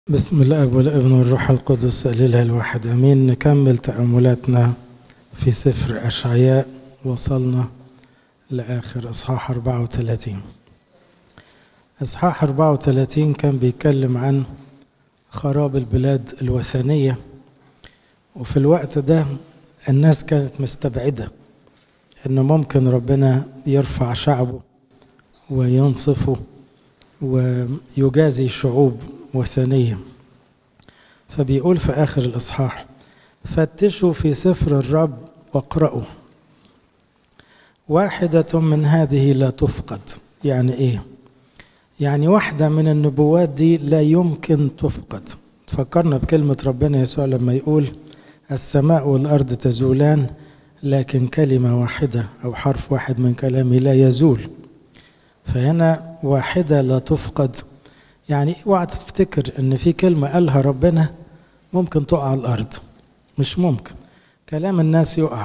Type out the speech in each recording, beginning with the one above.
بسم الاب والابن والروح القدس الاله الواحد امين. نكمل تاملاتنا في سفر اشعياء. وصلنا لاخر اصحاح 34. اصحاح 34 كان بيتكلم عن خراب البلاد الوثنيه، وفي الوقت ده الناس كانت مستبعده انه ممكن ربنا يرفع شعبه وينصفه ويجازي شعوب وثنية. فبيقول في آخر الإصحاح: فتشوا في سفر الرب واقرأوا، واحدة من هذه لا تفقد. يعني إيه؟ يعني واحدة من النبوات دي لا يمكن تفقد. تفكرنا بكلمة ربنا يسوع لما يقول: السماء والأرض تزولان لكن كلمة واحدة أو حرف واحد من كلامي لا يزول. فهنا واحدة لا تفقد، يعني اوعى تفتكر ان في كلمة قالها ربنا ممكن تقع على الارض. مش ممكن. كلام الناس يقع،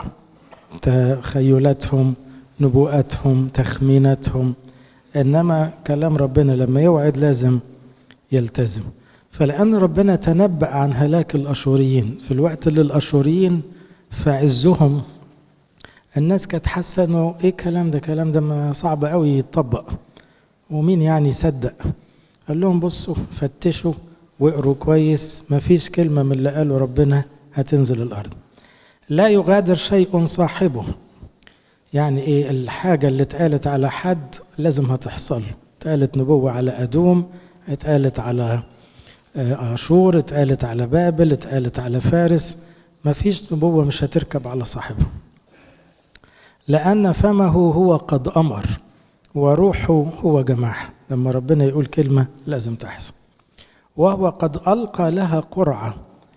تخيلاتهم، نبوءاتهم، تخميناتهم، انما كلام ربنا لما يوعد لازم يلتزم. فلان ربنا تنبأ عن هلاك الاشوريين في الوقت اللي الاشوريين في عزهم، الناس كانت حاسه انه ايه الكلام ده ما صعب قوي يتطبق، ومين يعني يصدق. قال لهم: بصوا فتشوا واقروا كويس، مفيش كلمة من اللي قاله ربنا هتنزل الأرض. لا يغادر شيء صاحبه. يعني ايه؟ الحاجة اللي اتقالت على حد لازم هتحصل. اتقالت نبوة على أدوم، اتقالت على عاشور، اتقالت على بابل، اتقالت على فارس. مفيش نبوة مش هتركب على صاحبها، لأن فمه هو قد أمر وروحه هو جماح. لما ربنا يقول كلمة لازم تحصل. وهو قد ألقى لها قرعة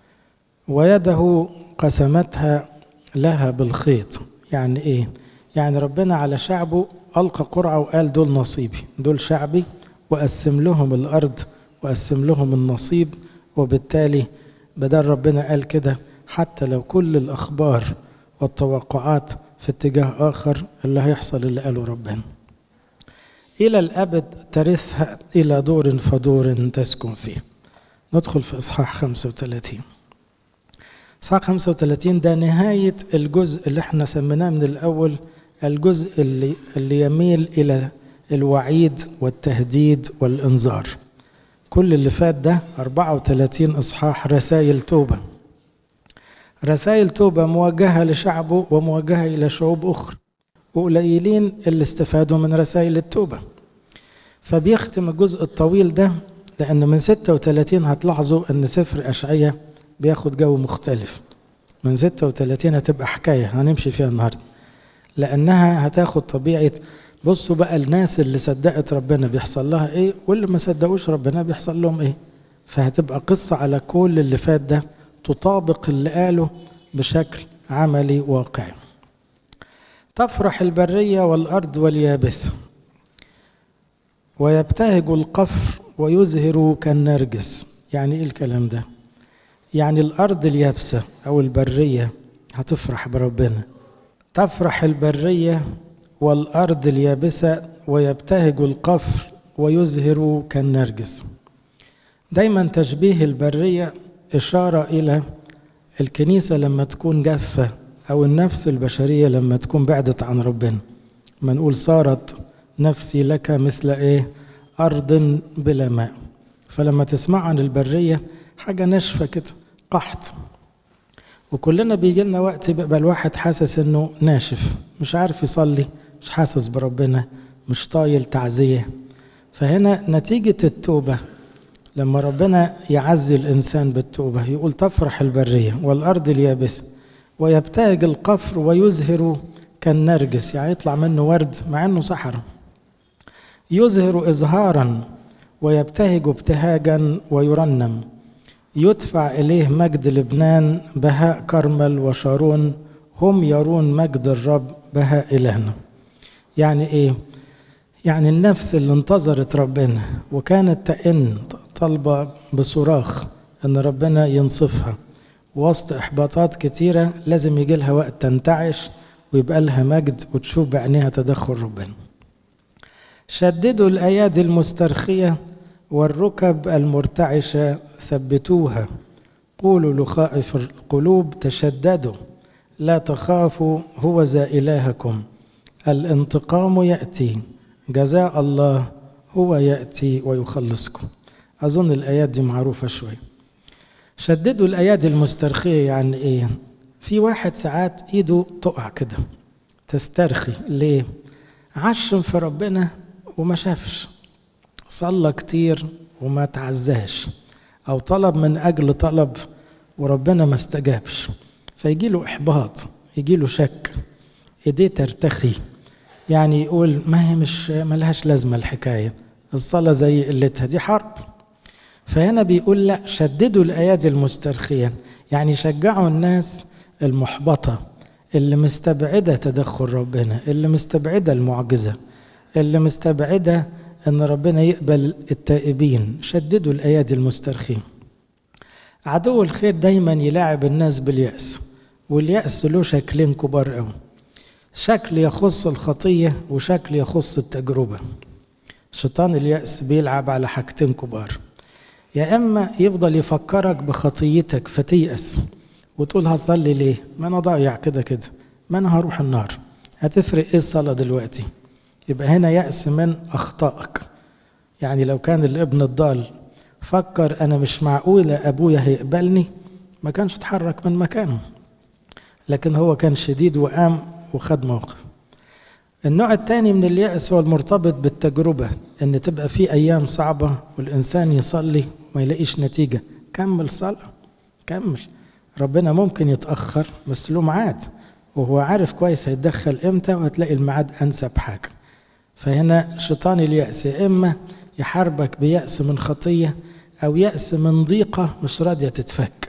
ويده قسمتها لها بالخيط. يعني إيه؟ يعني ربنا على شعبه ألقى قرعة وقال: دول نصيبي، دول شعبي، وقسم لهم الأرض وقسم لهم النصيب. وبالتالي بدل ربنا قال كده، حتى لو كل الأخبار والتوقعات في اتجاه آخر، اللي هيحصل اللي قاله ربنا. إلى الأبد ترثها، إلى دور فدور تسكن فيه. ندخل في إصحاح 35. إصحاح 35 ده نهاية الجزء اللي احنا سميناه من الأول الجزء اللي يميل إلى الوعيد والتهديد والإنذار. كل اللي فات ده 34 إصحاح رسائل توبة، رسائل توبة موجهة لشعبه وموجهة إلى شعوب أخرى، وقليلين اللي استفادوا من رسائل التوبة. فبيختم الجزء الطويل ده، لأن من 36 هتلاحظوا أن سفر أشعياء بياخد جو مختلف. من 36 هتبقى حكاية هنمشي فيها النهاردة، لأنها هتاخد طبيعة. بصوا بقى الناس اللي صدقت ربنا بيحصل لها إيه، واللي ما صدقوش ربنا بيحصل لهم إيه. فهتبقى قصة على كل اللي فات ده، تطابق اللي قاله بشكل عملي واقعي. تفرح البرية والأرض واليابسة، ويبتهج القفر ويزهر كالنرجس. يعني إيه الكلام ده؟ يعني الأرض اليابسة أو البرية هتفرح بربنا. تفرح البرية والأرض اليابسة ويبتهج القفر ويزهر كالنرجس. دايما تشبيه البرية إشارة إلى الكنيسة لما تكون جافة، أو النفس البشرية لما تكون بعدت عن ربنا. ما نقول: صارت نفسي لك مثل إيه؟ أرض بلا ماء. فلما تسمع عن البرية حاجة ناشفة كده، قحط. وكلنا بيجي لنا وقت بقى الواحد حاسس إنه ناشف، مش عارف يصلي، مش حاسس بربنا، مش طايل تعزية. فهنا نتيجة التوبة، لما ربنا يعزي الإنسان بالتوبة يقول: تفرح البرية والأرض اليابسة ويبتهج القفر ويزهر كالنرجس. يعني يطلع منه ورد مع انه صحراء. يزهر إزهارا ويبتهج ابتهاجا ويرنم. يدفع إليه مجد لبنان، بهاء كرمل وشارون، هم يرون مجد الرب بهاء إلهنا. يعني إيه؟ يعني النفس اللي انتظرت ربنا وكانت تئن طالبة بصراخ أن ربنا ينصفها وسط إحباطات كتيرة، لازم يجي لها وقت تنتعش ويبقى لها مجد وتشوف بعينيها تدخل ربنا. شددوا الأيادي المسترخية والركب المرتعشة ثبتوها. قولوا لخائف القلوب تشددوا، لا تخافوا هو ذا إلهكم. الانتقام يأتي، جزاء الله هو يأتي ويخلصكم. أظن الآيات دي معروفة شوي. شددوا الأيادي المسترخية يعني إيه؟ في واحد ساعات إيده تقع كده تسترخي. ليه؟ عشم في ربنا وما شافش، صلى كتير وما تعزاش، أو طلب من أجل طلب وربنا ما استجابش، فيجيله إحباط، يجيله شك، إيديه ترتخي، يعني يقول ما هي مش ملهاش لازمة الحكاية، الصلاة زي قلتها، دي حرب. فهنا بيقول لا، شددوا الأيادي المسترخية، يعني شجعوا الناس المحبطة اللي مستبعدة تدخل ربنا، اللي مستبعدة المعجزة، اللي مستبعدة أن ربنا يقبل التائبين. شددوا الأيادي المسترخين. عدو الخير دايما يلاعب الناس باليأس، واليأس له شكلين كبار قوي، شكل يخص الخطية وشكل يخص التجربة. شيطان اليأس بيلعب على حاجتين كبار، يا إما يفضل يفكرك بخطيتك فتيأس وتقول هصلي ليه، ما أنا ضايع كده كده، ما أنا هروح النار، هتفرق إيه الصلاة دلوقتي؟ يبقى هنا يأس من أخطائك. يعني لو كان الابن الضال فكر أنا مش معقولة أبويا هيقبلني، ما كانش اتحرك من مكانه، لكن هو كان شديد وقام وخد موقف. النوع الثاني من اليأس هو المرتبط بالتجربة، ان تبقى في ايام صعبة والانسان يصلي وما يلاقيش نتيجة. كمل صلاة، كمل، ربنا ممكن يتأخر بس له ميعاد، وهو عارف كويس هيتدخل امتى، وهتلاقي الميعاد انسب حاجة. فهنا شيطان اليأس يا اما يحاربك بيأس من خطية، او يأس من ضيقة مش راضية تتفك.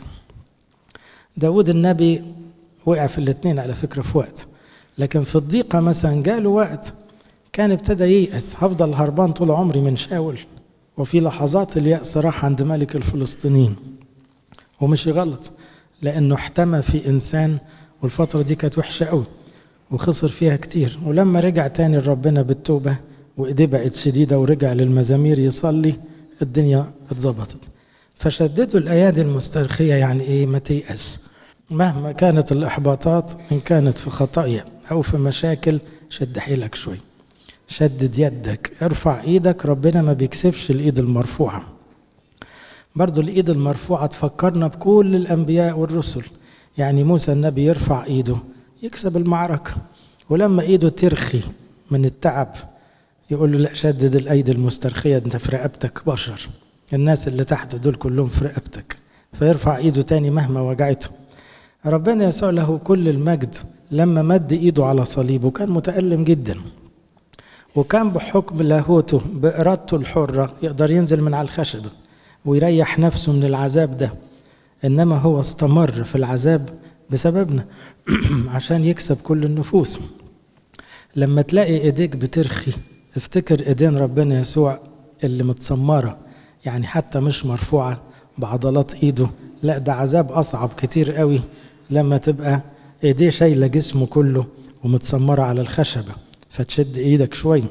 داود النبي وقع في الاثنين على فكرة في وقت، لكن في الضيقة مثلا جاله وقت كان ابتدى ييأس، هفضل هربان طول عمري من شاول، وفي لحظات اليأس راح عند ملك الفلسطينيين، ومش غلط لأنه احتمى في إنسان، والفترة دي كانت وحشة قوي وخسر فيها كتير. ولما رجع تاني لربنا بالتوبة وإيديه بقت شديدة ورجع للمزامير يصلي، الدنيا اتظبطت. فشددوا الأيادي المسترخية يعني إيه؟ ما تيأس مهما كانت الإحباطات، إن كانت في خطايا أو في مشاكل، شد حيلك شوي، شدد يدك، ارفع إيدك. ربنا ما بيكسفش الإيد المرفوعة. برضو الإيد المرفوعة تفكرنا بكل الأنبياء والرسل. يعني موسى النبي يرفع إيده يكسب المعركة، ولما إيده ترخي من التعب يقول له لا، شدد الأيدي المسترخية، أنت في رقبتك بشر، الناس اللي تحت دول كلهم في رقبتك، فيرفع إيده تاني مهما وجعته. ربنا يسوع له كل المجد لما مد إيده على صليبه كان متألم جدا، وكان بحكم لاهوته بإرادته الحرة يقدر ينزل من على الخشبة ويريح نفسه من العذاب ده، إنما هو استمر في العذاب بسببنا عشان يكسب كل النفوس. لما تلاقي إيديك بترخي افتكر إيدين ربنا يسوع اللي متسمرة، يعني حتى مش مرفوعة بعضلات إيده، لا ده عذاب أصعب كتير قوي لما تبقى إيديه شايلة جسمه كله ومتسمرة على الخشبة، فتشد إيدك شوي.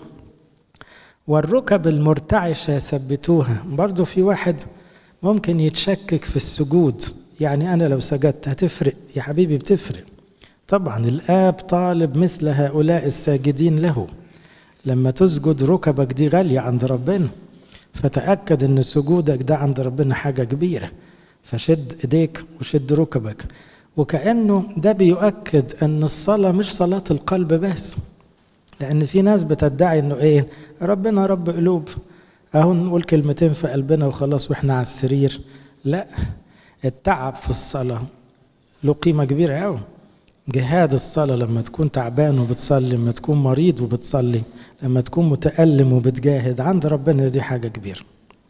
والركب المرتعشة ثبتوها. برضو في واحد ممكن يتشكك في السجود، يعني أنا لو سجدت هتفرق؟ يا حبيبي بتفرق طبعا. الآب طالب مثل هؤلاء الساجدين له. لما تسجد ركبك دي غالية عند ربنا، فتأكد أن سجودك ده عند ربنا حاجة كبيرة، فشد إيديك وشد ركبك. وكأنه ده بيؤكد أن الصلاة مش صلاة القلب بس، لأن في ناس بتدعي أنه إيه، ربنا رب قلوب، أهو نقول كلمتين في قلبنا وخلاص وإحنا على السرير. لا، التعب في الصلاة له قيمة كبيرة أوي. جهاد الصلاة لما تكون تعبان وبتصلي، لما تكون مريض وبتصلي، لما تكون متألم وبتجاهد عند ربنا، دي حاجة كبيرة.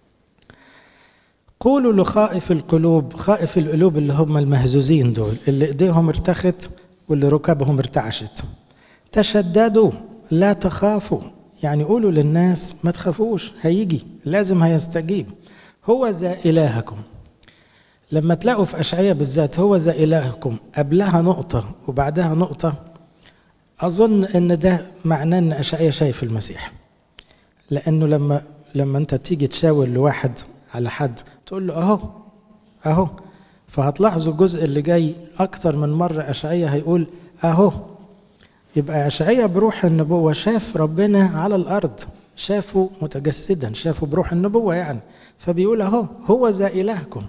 قولوا لخائف القلوب. خائف القلوب اللي هم المهزوزين دول، اللي ايديهم ارتخت واللي ركبهم ارتعشت. تشددوا لا تخافوا، يعني قولوا للناس ما تخافوش، هيجي لازم هيستجيب. هو ذا إلهكم. لما تلاقوا في أشعياء بالذات هو ذا إلهكم قبلها نقطة وبعدها نقطة، أظن أن ده معناه أن أشعياء شايف المسيح، لأنه لما لما انت تيجي تشاور لواحد على حد تقول له اهو اهو، فهتلاحظوا الجزء اللي جاي اكتر من مرة اشعياء هيقول اهو. يبقى اشعياء بروح النبوة شاف ربنا على الارض، شافه متجسدا، شافه بروح النبوة يعني، فبيقول اهو هو ذا الهكم.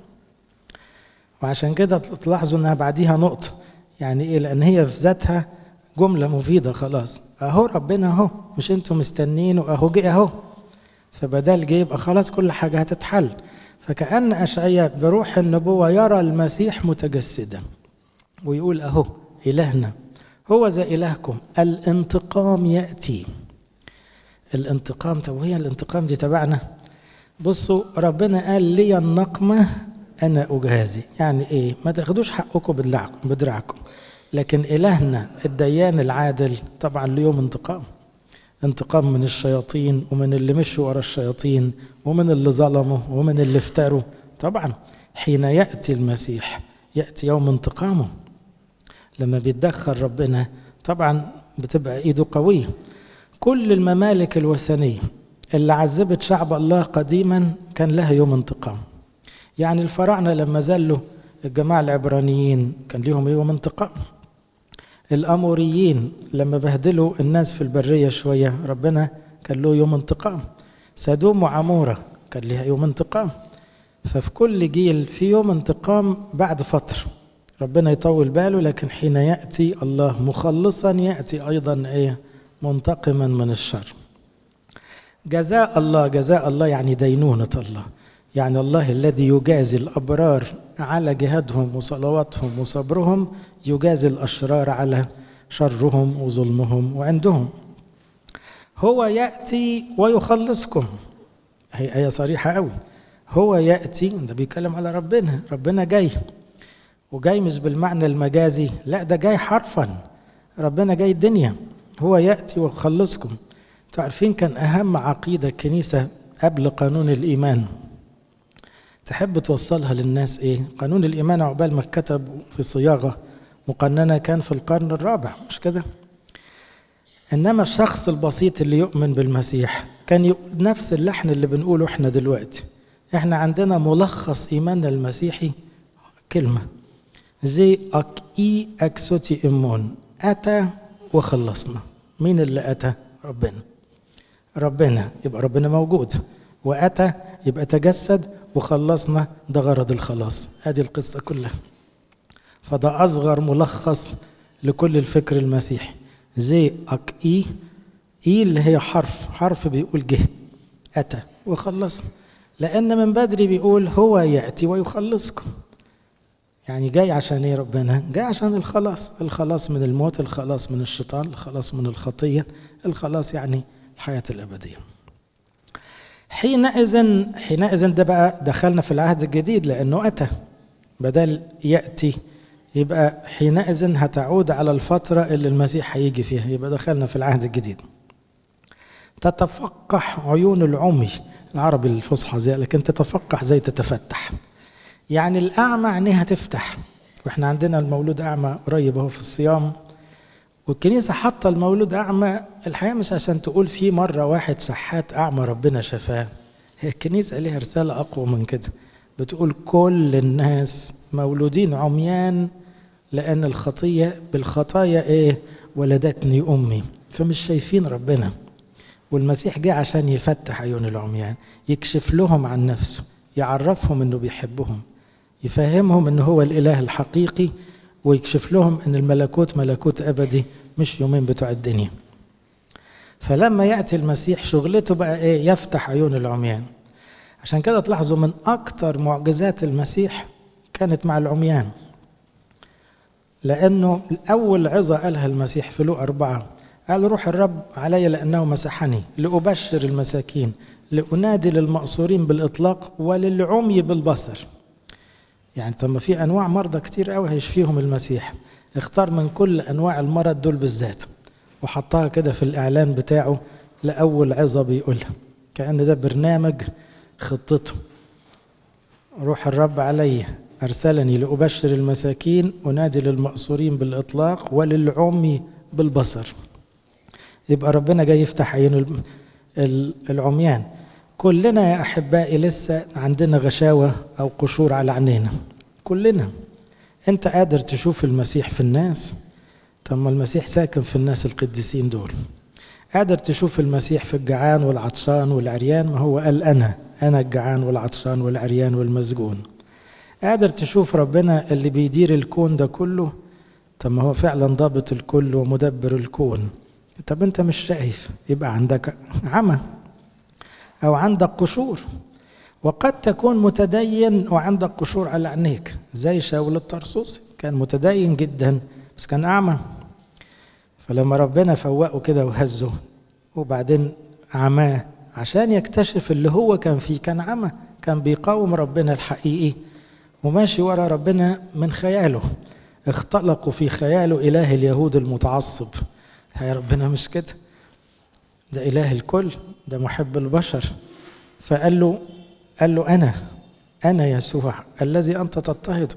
وعشان كده تلاحظوا انها بعديها نقطة، يعني ايه؟ لان هي في ذاتها جملة مفيدة خلاص. اهو ربنا اهو، مش انتوا مستنينه، اهو جه اهو. فبدال جه يبقى خلاص كل حاجة هتتحل. فكأن أشعياء بروح النبوة يرى المسيح متجسدا ويقول اهو إلهنا هو ذا إلهكم، الانتقام يأتي. الانتقام، طب وهي الانتقام دي تبعنا؟ بصوا ربنا قال لي النقمة أنا أجازي، يعني إيه؟ ما تاخدوش حقكم بدراعكم. لكن إلهنا الديان العادل طبعا ليوم انتقام، انتقام من الشياطين ومن اللي مشوا ورا الشياطين ومن اللي ظلموا ومن اللي افتروا. طبعا حين يأتي المسيح يأتي يوم انتقامه. لما بيتدخل ربنا طبعا بتبقى ايده قوية. كل الممالك الوثنية اللي عذبت شعب الله قديما كان لها يوم انتقام. يعني الفراعنة لما زلوا الجماعة العبرانيين كان لهم يوم انتقام. الأموريين لما بهدلوا الناس في البرية شوية ربنا كان له يوم انتقام. سدوم وعمورة كان لها يوم انتقام. ففي كل جيل في يوم انتقام بعد فترة، ربنا يطول باله. لكن حين يأتي الله مخلصا يأتي أيضا إيه؟ منتقما من الشر. جزاء الله، جزاء الله يعني دينونة الله، يعني الله الذي يجازي الأبرار على جهادهم وصلواتهم وصبرهم يجازي الأشرار على شرهم وظلمهم وعندهم. هو يأتي ويخلصكم، هي آية صريحة قوي. هو يأتي، ده بيتكلم على ربنا، ربنا جاي، وجاي مش بالمعنى المجازي، لا ده جاي حرفا، ربنا جاي الدنيا. هو يأتي ويخلصكم. تعرفين كان أهم عقيدة الكنيسة قبل قانون الإيمان تحب توصلها للناس إيه؟ قانون الإيمان عقبال ما كتب في صياغة مقننة كان في القرن الرابع، مش كده؟ إنما الشخص البسيط اللي يؤمن بالمسيح كان يقول نفس اللحن اللي بنقوله إحنا دلوقتي. إحنا عندنا ملخص إيماننا المسيحي كلمة زي أكئي أكسوتي إمون، أتى وخلصنا. مين اللي أتى؟ ربنا. ربنا يبقى ربنا موجود، وأتى يبقى تجسد وخلصنا، ده غرض الخلاص. هذه القصة كلها. فده أصغر ملخص لكل الفكر المسيحي. زي أكئي، إي اللي هي حرف بيقول جه، أتى وخلصنا. لأن من بدري بيقول هو يأتي ويخلصكم. يعني جاي عشان ايه ربنا؟ جاي عشان الخلاص، الخلاص من الموت، الخلاص من الشيطان، الخلاص من الخلاص يعني الحياة الأبدية. حينئذ ده بقى دخلنا في العهد الجديد، لأنه أتى بدل يأتي، يبقى حينئذ هتعود على الفترة اللي المسيح هيجي فيها، يبقى دخلنا في العهد الجديد. تتفقح عيون العمي، العربي الفصحى زي، لكن تتفقح زي تتفتح. يعني الأعمى عينيها تفتح، واحنا عندنا المولود أعمى قريب اهو في الصيام، والكنيسة حاطة المولود أعمى الحقيقة مش عشان تقول فيه مرة واحد شحات أعمى ربنا شفاه. هي الكنيسة ليها رسالة أقوى من كده، بتقول كل الناس مولودين عميان لأن الخطية بالخطايا إيه؟ ولدتني أمي، فمش شايفين ربنا. والمسيح جاء عشان يفتح عيون العميان، يكشف لهم عن نفسه، يعرفهم إنه بيحبهم، يفهمهم إنه هو الإله الحقيقي، ويكشف لهم إن الملكوت ملكوت أبدي مش يومين بتوع الدنيا. فلما يأتي المسيح شغلته بقى إيه؟ يفتح عيون العميان. عشان كده تلاحظوا من أكتر معجزات المسيح كانت مع العميان، لأنه أول عظة قالها المسيح في لوقا 4 قال روح الرب علي لأنه مسحني لأبشر المساكين، لأنادي للمأسورين بالإطلاق وللعمي بالبصر. يعني طب ما في أنواع مرضى كتير قوي هيشفيهم المسيح، اختار من كل أنواع المرض دول بالذات وحطها كده في الإعلان بتاعه لأول عظة بيقولها، كأن ده برنامج خطته. روح الرب علي أرسلني لأبشر المساكين، أنادي للمأسورين بالإطلاق وللعمي بالبصر. يبقى ربنا جاي يفتح عين العميان. كلنا يا أحبائي لسه عندنا غشاوة أو قشور على عينينا، كلنا. أنت قادر تشوف المسيح في الناس؟ طب ما المسيح ساكن في الناس القديسين دول. قادر تشوف المسيح في الجعان والعطشان والعريان؟ ما هو قال أنا الجعان والعطشان والعريان والمسجون. قادر تشوف ربنا اللي بيدير الكون ده كله؟ طب ما هو فعلا ضابط الكل ومدبر الكون. طب أنت مش شايف، يبقى عندك عمى أو عندك قشور. وقد تكون متدين وعندك قشور على عينيك، زي شاول الطرسوسي، كان متدين جدا بس كان أعمى. فلما ربنا فوقه كده وهزه وبعدين عماه عشان يكتشف اللي هو كان فيه، كان عمى، كان بيقاوم ربنا الحقيقي وماشي ورا ربنا من خياله. اختلقوا في خياله إله اليهود المتعصب. يا ربنا مش كده، ده إله الكل، ده محب البشر. فقال له أنا يسوع الذي أنت تضطهد،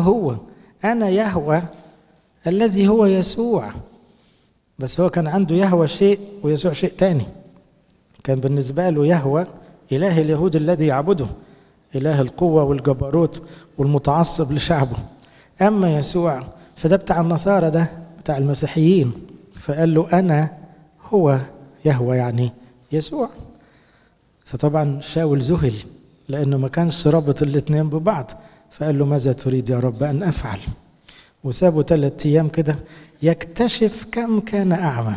أنا يهوه الذي هو يسوع. بس هو كان عنده يهوه شيء ويسوع شيء تاني. كان بالنسبة له يهوه إله اليهود الذي يعبده، إله القوة والجبروت والمتعصب لشعبه. أما يسوع فده بتاع النصارى، ده بتاع المسيحيين. فقال له أنا هو يهوه، يعني يسوع. فطبعا شاول ذهل لأنه ما كانش رابط الاتنين ببعض. فقال له ماذا تريد يا رب أن أفعل؟ وسابه 3 أيام كده يكتشف كم كان أعمى.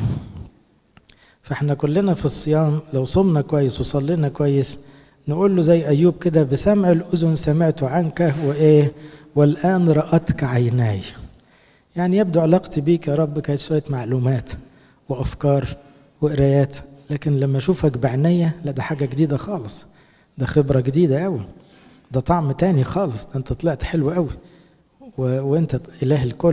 فاحنا كلنا في الصيام لو صمنا كويس وصلينا كويس نقول له زي أيوب كده، بسمع الأذن سمعت عنك والآن رأتك عيناي. يعني يبدو علاقتي بيك يا رب كانت شوية معلومات وأفكار وقرايات، لكن لما أشوفك بعناية لا، ده حاجة جديدة خالص، ده خبرة جديدة قوي، ده طعم تاني خالص، ده أنت طلعت حلو قوي وأنت إله الكل.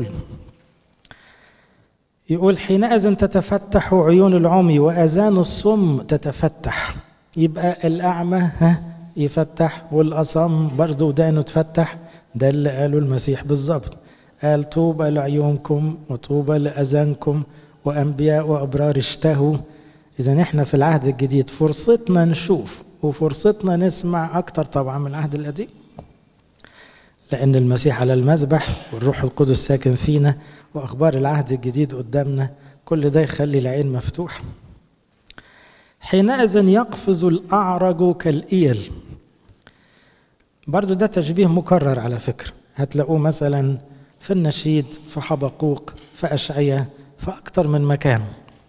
يقول حينئذ تتفتح عيون العمي وآذان الصم تتفتح. يبقى الأعمى يفتح والأصم برضه ودانه تفتح. ده اللي قاله المسيح بالظبط، قال طوبى لعيونكم وطوبى لأذانكم وأنبياء وأبرار اشتهوا. إذا احنا في العهد الجديد فرصتنا نشوف وفرصتنا نسمع أكتر طبعا من العهد القديم، لأن المسيح على المذبح والروح القدس ساكن فينا وأخبار العهد الجديد قدامنا، كل ده يخلي العين مفتوح. حينئذ يقفز الأعرج كالإيل. برضو ده تشبيه مكرر على فكرة، هتلاقوه مثلا في النشيد، في حبقوق، في أشعية، في أكتر من مكان.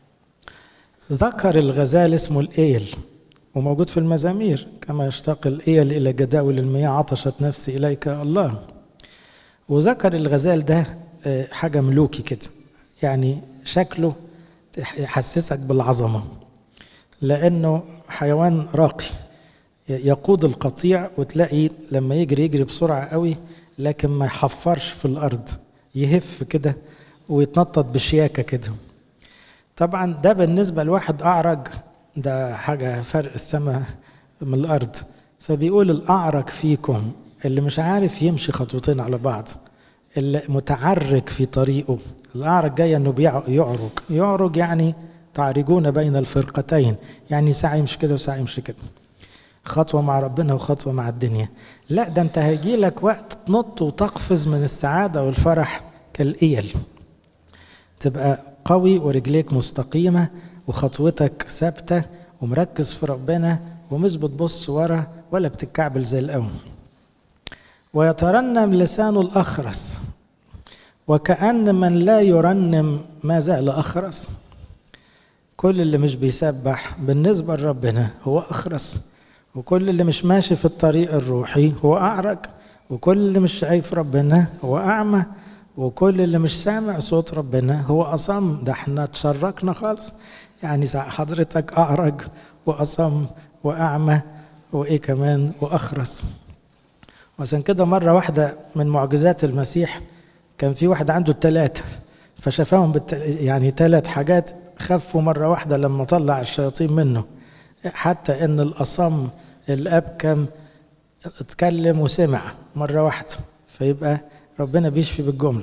ذكر الغزال اسمه الإيل وموجود في المزامير، كما يشتاق الإيل إلى جداول المياه عطشت نفسي إليك يا الله. وذكر الغزال ده حاجة ملوكي كده، يعني شكله يحسسك بالعظمة، لأنه حيوان راقي يقود القطيع، وتلاقي لما يجري بسرعة قوي لكن ما يحفرش في الأرض، يهف كده ويتنطط بشياكة كده. طبعا ده بالنسبة لواحد أعرج ده حاجة فرق السماء من الأرض. فبيقول الأعرج فيكم، اللي مش عارف يمشي خطوتين على بعض، اللي متعرج في طريقه. الأعرج جاي أنه يعرج يعني تعرجون بين الفرقتين، يعني ساعة يمشي كده وساعة يمشي كده، خطوة مع ربنا وخطوة مع الدنيا. لا، ده انت هيجي لك وقت تنط وتقفز من السعادة والفرح كالإيل، تبقى قوي ورجليك مستقيمة وخطوتك ثابتة ومركز في ربنا ومش بتبص ورا ولا بتتكعبل زي الأول. ويترنم لسان الأخرس، وكأن من لا يرنم ما زال أخرس. كل اللي مش بيسبح بالنسبة لربنا هو أخرس، وكل اللي مش ماشي في الطريق الروحي هو أعرج، وكل اللي مش شايف ربنا هو أعمى، وكل اللي مش سامع صوت ربنا هو أصم. ده احنا تشركنا خالص، يعني حضرتك أعرج وأصم وأعمى وإيه كمان وأخرس. وعشان كده مرة واحدة من معجزات المسيح كان في واحد عنده 3، فشافهم يعني 3 حاجات خفوا مرة واحدة لما طلع الشياطين منه، حتى ان الأصم الأبكم اتكلم وسمع مرة واحدة. فيبقى ربنا بيشفي بالجملة.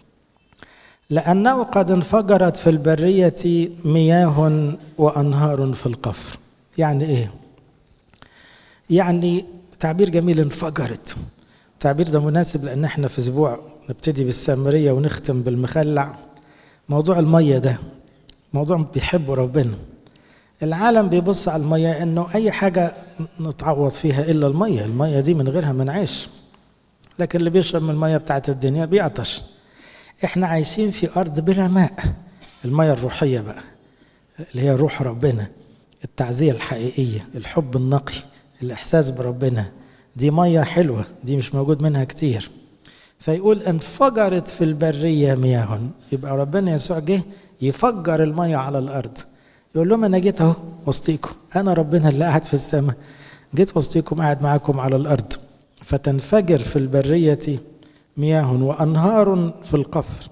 لأنه قد انفجرت في البرية مياه وأنهار في القفر. يعني ايه؟ يعني تعبير جميل، انفجرت. التعبير ده مناسب لأن احنا في أسبوع نبتدي بالسامرية ونختم بالمخلع. موضوع المية ده موضوع بيحبه ربنا. العالم بيبص على المية انه اي حاجة نتعوض فيها الا المية، المية دي من غيرها ما نعيش. لكن اللي بيشرب من المية بتاعت الدنيا بيعطش. احنا عايشين في ارض بلا ماء. المية الروحية بقى اللي هي روح ربنا، التعزية الحقيقية، الحب النقي، الاحساس بربنا، دي مية حلوة، دي مش موجود منها كتير. فيقول انفجرت في البرية مياه. يبقى ربنا يسوع جه يفجر المية على الارض، يقول لهم انا جيت اهو وسطيكم، انا ربنا اللي قاعد في السماء جيت وسطيكم قاعد معاكم على الارض. فتنفجر في البرية مياه وانهار في القفر،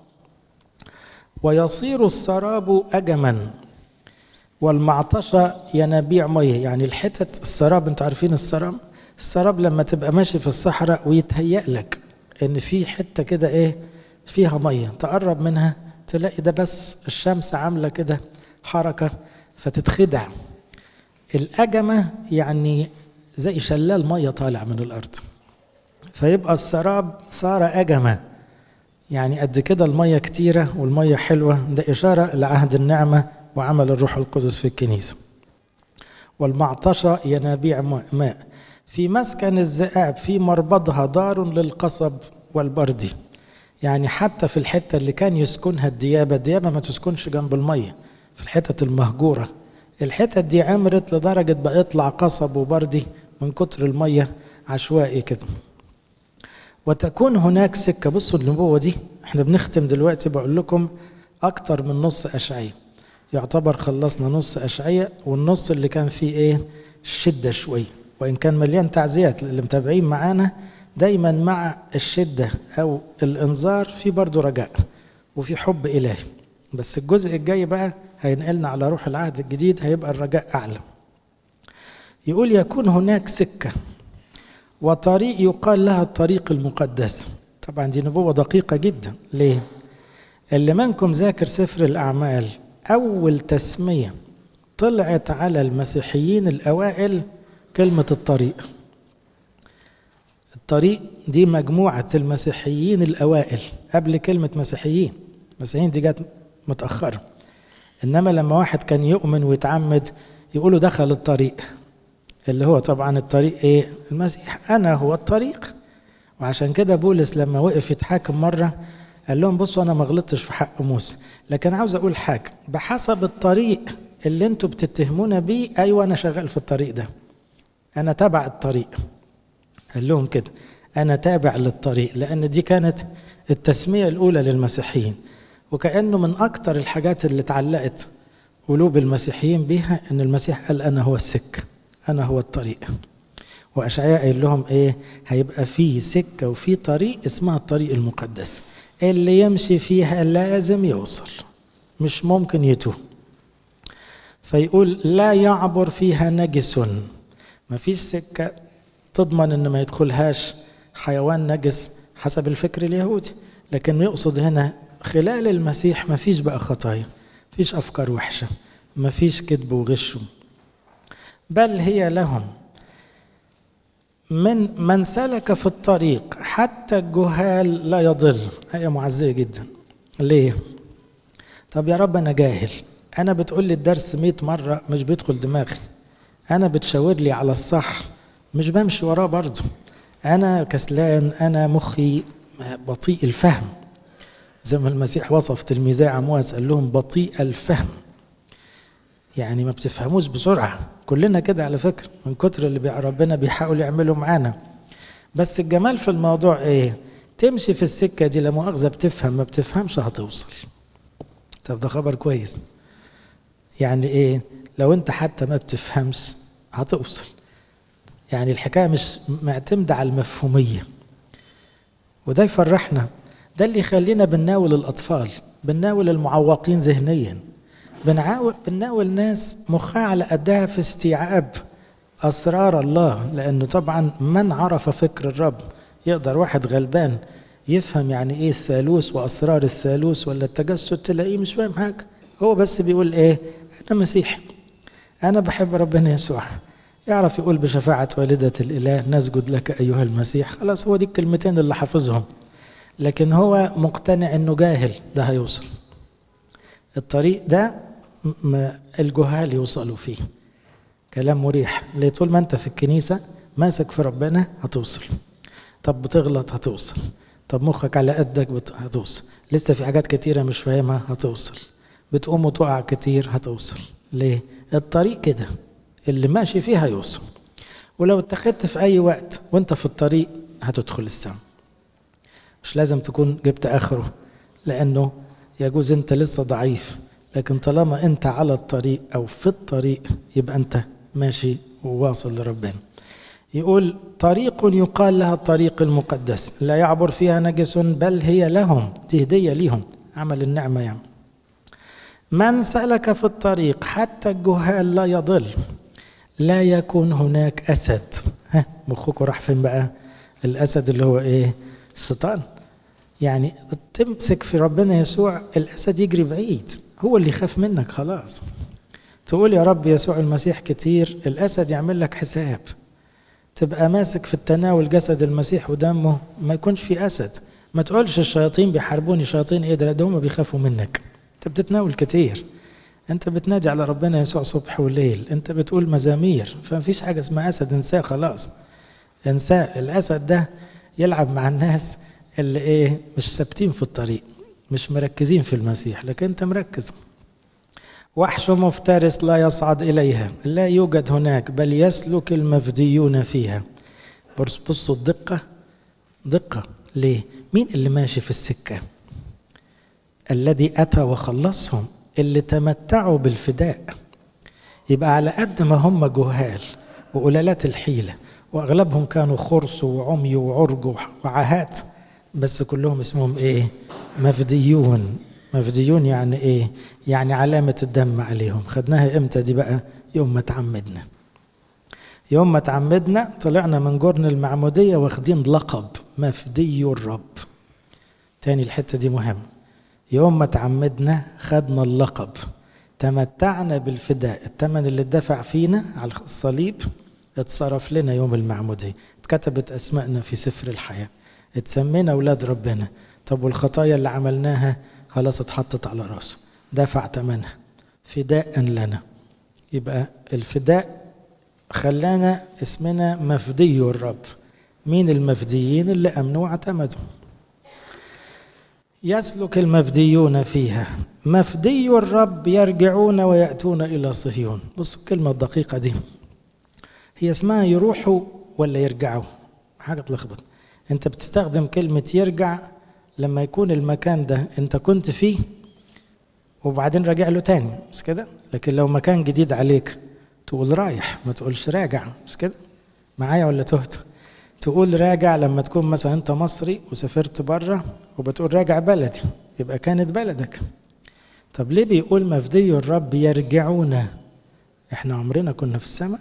ويصير السراب اجما والمعطشة ينابيع مية. يعني الحتت السراب، انتوا عارفين السراب لما تبقى ماشي في الصحراء ويتهيأ لك ان في حتة كده ايه فيها مية، تقرب منها تلاقي ده بس الشمس عاملة كده حركة فتتخدع. الأجمة يعني زي شلال مية طالع من الأرض، فيبقى السراب صار أجمة، يعني قد كده المية كتيرة والمية حلوة. ده إشارة لعهد النعمة وعمل الروح القدس في الكنيسة. والمعطشة ينابيع ماء في مسكن الذئاب، في مربضها دار للقصب والبردي. يعني حتى في الحتة اللي كان يسكنها الديابة ما تسكنش جنب المية، في الحتة المهجورة. الحتة دي عمرت لدرجة بقى يطلع قصب وبردي من كتر المية عشوائي كده. وتكون هناك سكة. بصوا النبوة دي احنا بنختم دلوقتي، بقول لكم أكتر من نص أشعية، يعتبر خلصنا نص أشعية، والنص اللي كان فيه ايه الشدة شوية، وإن كان مليان تعزيات. اللي متابعين معانا دايما مع الشدة أو الإنذار في برضو رجاء وفي حب إلهي. بس الجزء الجاي بقى هينقلنا على روح العهد الجديد، هيبقى الرجاء أعلى. يقول يكون هناك سكة وطريق يقال لها الطريق المقدس. طبعا دي نبوة دقيقة جدا. ليه؟ اللي منكم ذاكر سفر الأعمال، أول تسمية طلعت على المسيحيين الأوائل كلمة الطريق. الطريق دي مجموعة المسيحيين الأوائل قبل كلمة مسيحيين. المسيحيين دي جت متأخرة، إنما لما واحد كان يؤمن ويتعمد يقولوا دخل الطريق، اللي هو طبعا الطريق إيه؟ المسيح، أنا هو الطريق. وعشان كده بولس لما وقف يتحاكم مرة قال لهم بصوا أنا ما غلطتش في حق موسى، لكن عاوز أقول حاجة بحسب الطريق اللي انتوا بتتهمونا بيه، أيوة أنا شغال في الطريق ده، أنا تابع الطريق. قال لهم كده أنا تابع للطريق، لأن دي كانت التسمية الأولى للمسيحيين. وكأنه من أكتر الحاجات اللي تعلقت قلوب المسيحيين بيها إن المسيح قال أنا هو السكة، أنا هو الطريق. وأشعياء قال لهم إيه؟ هيبقى فيه سكة وفيه طريق اسمها الطريق المقدس، اللي يمشي فيها لازم يوصل، مش ممكن يتوه. فيقول لا يعبر فيها نجس. ما فيش سكة تضمن إن ما يدخلهاش حيوان نجس حسب الفكر اليهودي، لكن يقصد هنا خلال المسيح ما فيش بقى خطايا، ما فيش أفكار وحشة، ما فيش كذب وغش، بل هي لهم من سلك في الطريق حتى الجهال لا يضل. آية معزية جدا. ليه؟ طب يا رب أنا جاهل، أنا بتقول لي الدرس 100 مرة مش بيدخل دماغي، أنا بتشاور لي على الصح مش بمشي وراه برضه، أنا كسلان، أنا مخي بطيء الفهم، زي ما المسيح وصف تلميذي عمواس قال لهم بطيء الفهم، يعني ما بتفهموش بسرعة. كلنا كده على فكرة من كتر اللي ربنا بيحاول يعمله معانا. بس الجمال في الموضوع ايه؟ تمشي في السكة دي لا مؤاخذة بتفهم، ما بتفهمش هتوصل. طب ده خبر كويس. يعني ايه؟ لو انت حتى ما بتفهمش هتوصل. يعني الحكاية مش معتمدة على المفهومية، وده يفرحنا. ده اللي يخلينا بنناول الأطفال، بنناول المعوقين ذهنيا، بنناول ناس مخها على قدها في استيعاب أسرار الله. لأنه طبعا من عرف فكر الرب يقدر واحد غلبان يفهم يعني إيه الثالوث وأسرار الثالوث ولا التجسد، تلاقيه مش فاهم حاجة. هو بس بيقول إيه؟ أنا مسيحي، أنا بحب ربنا يسوع، يعرف يقول بشفاعة والدة الإله نسجد لك أيها المسيح، خلاص هو دي الكلمتين اللي حافظهم. لكن هو مقتنع إنه جاهل، ده هيوصل الطريق ده الجهال يوصلوا فيه. كلام مريح، ليه؟ طول ما أنت في الكنيسة ماسك في ربنا هتوصل. طب بتغلط هتوصل، طب مخك على قدك هتوصل، لسه في حاجات كتيرة مش فاهمها هتوصل، بتقوم وتقع كتير هتوصل. ليه؟ الطريق كده، اللي ماشي فيه هيوصل. ولو اتخذت في أي وقت وانت في الطريق هتدخل السماء. مش لازم تكون جبت آخره، لأنه يجوز انت لسه ضعيف، لكن طالما انت على الطريق أو في الطريق يبقى انت ماشي وواصل لربنا. يقول طريق يقال لها الطريق المقدس لا يعبر فيها نجس بل هي لهم، دي هدية ليهم، عمل النعمة يعني. من سلك في الطريق حتى الجهال لا يضل، لا يكون هناك أسد. مخكوا راح فين بقى؟ الأسد اللي هو إيه؟ الشيطان. يعني تمسك في ربنا يسوع الأسد يجري بعيد، هو اللي يخاف منك خلاص. تقول يا رب يسوع المسيح كتير، الأسد يعمل لك حساب. تبقى ماسك في التناول جسد المسيح ودمه، ما يكونش في أسد. ما تقولش الشياطين بيحاربوني، شياطين إيه ده هم بيخافوا منك. أنت بتتناول كتير، أنت بتنادي على ربنا يسوع صبح وليل، أنت بتقول مزامير، فما فيش حاجة اسمها أسد. انساه خلاص، انساه. الأسد ده يلعب مع الناس اللي إيه؟ مش ثابتين في الطريق، مش مركزين في المسيح، لكن أنت مركز. وحش مفترس لا يصعد إليها، لا يوجد هناك بل يسلك المفديون فيها. بصوا الدقة، دقة. ليه؟ مين اللي ماشي في السكة؟ الذي أتى وخلصهم، اللي تمتعوا بالفداء. يبقى على قد ما هم جهال وقلالات الحيلة، وأغلبهم كانوا خرس وعمي وعرج وعهات، بس كلهم اسمهم إيه؟ مفديون. مفديون يعني إيه؟ يعني علامة الدم عليهم. خدناها إمتى دي بقى؟ يوم ما تعمدنا. يوم ما تعمدنا طلعنا من جرن المعمودية واخدين لقب مفدي الرب. تاني الحتة دي مهمة. يوم ما تعمدنا خدنا اللقب، تمتعنا بالفداء، الثمن اللي اتدفع فينا على الصليب اتصرف لنا يوم المعمودية، اتكتبت أسماءنا في سفر الحياة، اتسمينا أولاد ربنا. طب والخطايا اللي عملناها خلاص اتحطت على راسه، دفع ثمنها فداء لنا. يبقى الفداء خلانا اسمنا مفدي الرب. مين المفديين؟ اللي أمنوا واعتمدوا. يسلك المفديون فيها، مفدي الرب يرجعون ويأتون إلى صهيون. بصوا الكلمة الدقيقة دي، هي اسمها يروحوا ولا يرجعوا؟ حاجة تلخبط. انت بتستخدم كلمة يرجع لما يكون المكان ده انت كنت فيه وبعدين راجع له تاني، مش كده؟ لكن لو مكان جديد عليك تقول رايح، ما تقولش راجع، مش كده؟ معايا ولا تهت؟ تقول راجع لما تكون مثلا انت مصري وسافرت بره وبتقول راجع بلدي، يبقى كانت بلدك. طب ليه بيقول مفدي الرب يرجعون؟ احنا عمرنا كنا في السماء؟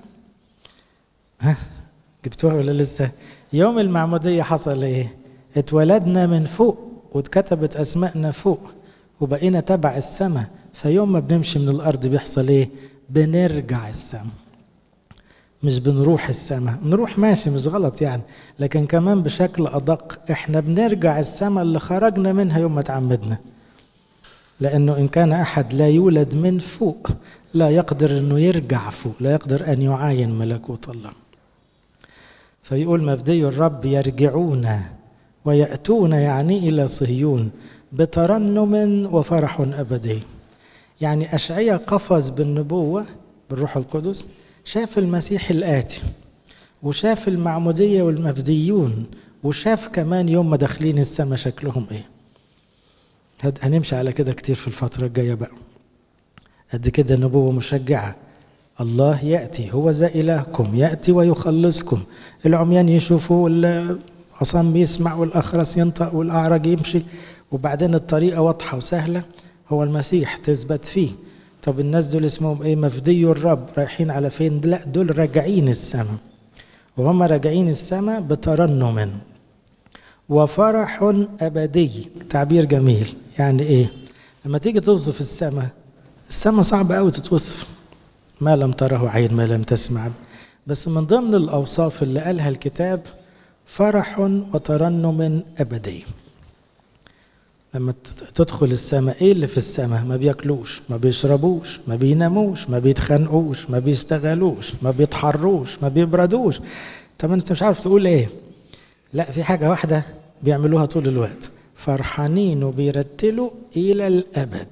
جبتوها ولا لسه؟ يوم المعمودية حصل ايه؟ اتولدنا من فوق واتكتبت اسماءنا فوق وبقينا تبع السماء. فيوم ما بنمشي من الارض بيحصل ايه؟ بنرجع السماء، مش بنروح السماء. نروح ماشي مش غلط يعني، لكن كمان بشكل أدق احنا بنرجع السماء اللي خرجنا منها يوم ما تعمدنا. لأنه إن كان أحد لا يولد من فوق لا يقدر أنه يرجع فوق، لا يقدر أن يعاين ملكوت الله. فيقول مفدي الرب يرجعون ويأتون، يعني إلى صهيون بترنم وفرح أبدي. يعني أشعياء قفز بالنبوة بالروح القدس، شاف المسيح الآتي وشاف المعمودية والمفديون، وشاف كمان يوم ما داخلين السماء شكلهم ايه. هنمشي على كده كتير في الفترة الجاية بقى. قد كده نبوة مشجعة. الله يأتي، هو ذا إلهكم يأتي ويخلصكم. العميان يشوفوا والأصم يسمع والأخرس ينطق والأعرج يمشي، وبعدين الطريقة واضحة وسهلة، هو المسيح تثبت فيه. طب الناس دول اسمهم ايه؟ مفدي الرب. رايحين على فين؟ لا، دول راجعين السماء، وهم راجعين السماء بترنم وفرح أبدي. تعبير جميل. يعني ايه؟ لما تيجي توصف السماء، السماء صعب قوي تتوصف. ما لم تره عين، ما لم تسمع، بس من ضمن الأوصاف اللي قالها الكتاب فرح وترنم أبدي. لما تدخل السماء، ايه اللي في السماء؟ ما بياكلوش، ما بيشربوش، ما بيناموش، ما بيتخانقوش، ما بيشتغلوش، ما بيتحروش، ما بيبردوش. طب انت مش عارف تقول ايه؟ لا، في حاجة واحدة بيعملوها طول الوقت، فرحانين وبيرتلوا إلى الأبد.